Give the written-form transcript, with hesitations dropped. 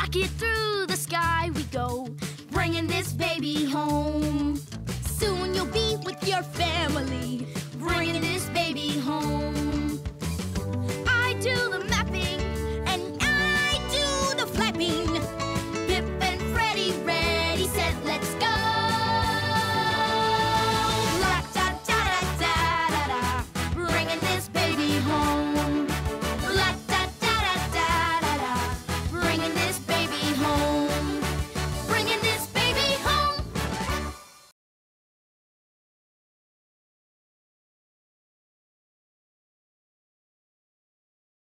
rocket through the sky we go, bringing this baby home. Soon you'll be with your family, bringing this baby home. I do the mapping